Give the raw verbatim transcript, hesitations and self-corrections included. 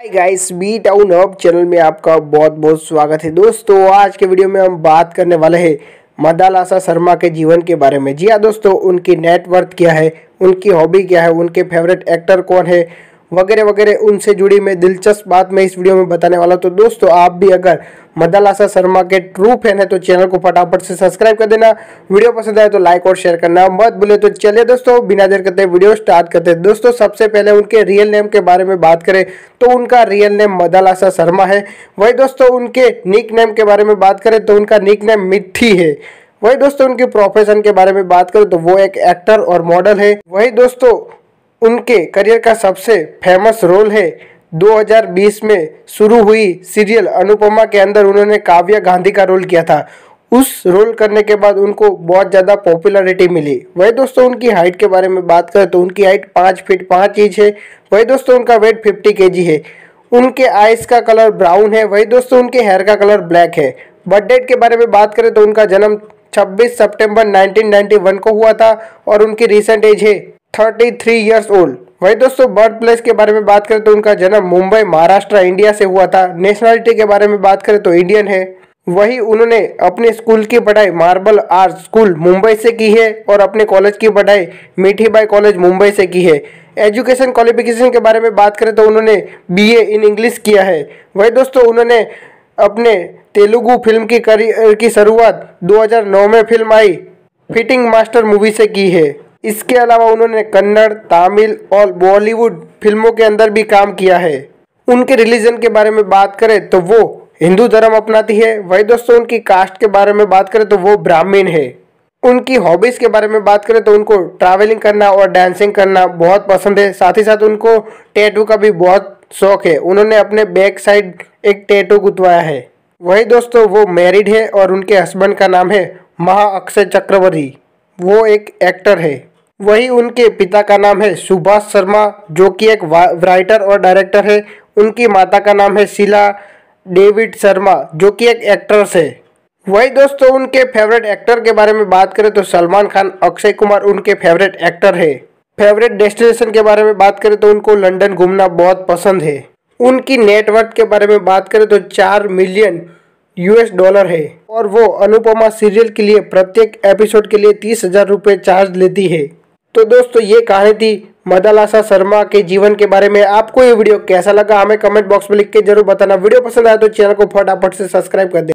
हाय guys, B town hub channel में आपका बहुत बहुत स्वागत है। दोस्तों, आज के वीडियो में हम बात करने वाले हैं मदालासा शर्मा के जीवन के बारे में। जी हाँ दोस्तों, उनकी नेटवर्थ क्या है, उनकी हॉबी क्या है, उनके फेवरेट एक्टर कौन है, वगैरह वगैरह उनसे जुड़ी मैं दिलचस्प बात मैं इस वीडियो में बताने वाला हूं। तो दोस्तों, आप भी अगर मदालासा शर्मा के ट्रू फैन है तो चैनल को फटाफट से सब्सक्राइब कर देना। वीडियो पसंद आए तो लाइक और शेयर करना मत भूले। तो चलिए दोस्तों, बिना देर करते वीडियो स्टार्ट करते हैं। दोस्तों, सबसे पहले उनके रियल नेम के बारे में बात करें तो उनका रियल नेम मदालासा शर्मा है। वही दोस्तों, उनके निक नेम के बारे में बात करें तो उनका निक नेम मिट्टी है। वही दोस्तों, उनके प्रोफेशन के बारे में बात करें तो वो एक एक्टर और मॉडल है। वही दोस्तों, उनके करियर का सबसे फेमस रोल है दो हज़ार बीस में शुरू हुई सीरियल अनुपमा के अंदर उन्होंने काव्या गांधी का रोल किया था। उस रोल करने के बाद उनको बहुत ज़्यादा पॉपुलैरिटी मिली। वही दोस्तों, उनकी हाइट के बारे में बात करें तो उनकी हाइट पाँच फीट पाँच इंच है। वही दोस्तों, उनका वेट फिफ्टी के जी है। उनके आइस का कलर ब्राउन है। वही दोस्तों, उनके हेयर का कलर ब्लैक है। बर्थ डेट के बारे में बात करें तो उनका जन्म छब्बीस सितंबर नाइनटीन नाइंटी वन को हुआ था और उनकी रिसेंट एज है थर्टी थ्री इयर्स ओल्ड। वही दोस्तों, बर्थ प्लेस के बारे में बात करें तो उनका जन्म मुंबई महाराष्ट्र इंडिया से हुआ था। नेशनलिटी के बारे में बात करें तो इंडियन है। वही उन्होंने अपने स्कूल की पढ़ाई मार्बल आर्ट स्कूल मुंबई से की है और अपने कॉलेज की पढ़ाई मीठीबाई कॉलेज मुंबई से की है। एजुकेशन क्वालिफिकेशन के बारे में बात करें तो उन्होंने बीए इन इंग्लिश किया है। वही दोस्तों, उन्होंने अपने तेलुगु फिल्म की करियर की शुरुआत दो हज़ार नौ में फिल्म आई फिटिंग मास्टर मूवी से की है। इसके अलावा उन्होंने कन्नड़, तमिल और बॉलीवुड फिल्मों के अंदर भी काम किया है। उनके रिलीजन के बारे में बात करें तो वो हिंदू धर्म अपनाती है। वही दोस्तों, उनकी कास्ट के बारे में बात करें तो वो ब्राह्मण है। उनकी हॉबीज के बारे में बात करें तो उनको ट्रैवलिंग करना और डांसिंग करना बहुत पसंद है। साथ ही साथ उनको टैटू का भी बहुत शौक है। उन्होंने अपने बैक साइड एक टैटू गुथवाया है। वही दोस्तों, वो मैरिड है और उनके हस्बैंड का नाम है महा अक्षय चक्रवर्ती। वो एक एक्टर है। वही उनके पिता का नाम है सुभाष शर्मा, जो कि एक राइटर और डायरेक्टर है। उनकी माता का नाम है शीला डेविड शर्मा, जो कि एक एक्ट्रेस है। वही दोस्तों, उनके फेवरेट एक्टर के बारे में बात करें तो सलमान खान, अक्षय कुमार उनके फेवरेट एक्टर है। फेवरेट डेस्टिनेशन के बारे में बात करें तो उनको लंदन घूमना बहुत पसंद है। उनकी नेटवर्थ के बारे में बात करें तो चार मिलियन यूएस डॉलर है और वो अनुपमा सीरियल के लिए प्रत्येक एपिसोड के लिए तीस हजार रुपये चार्ज लेती है। तो दोस्तों, ये कहानी थी मदालासा शर्मा के जीवन के बारे में। आपको ये वीडियो कैसा लगा हमें कमेंट बॉक्स में लिख के जरूर बताना। वीडियो पसंद आया तो चैनल को फटाफट से सब्सक्राइब कर दें।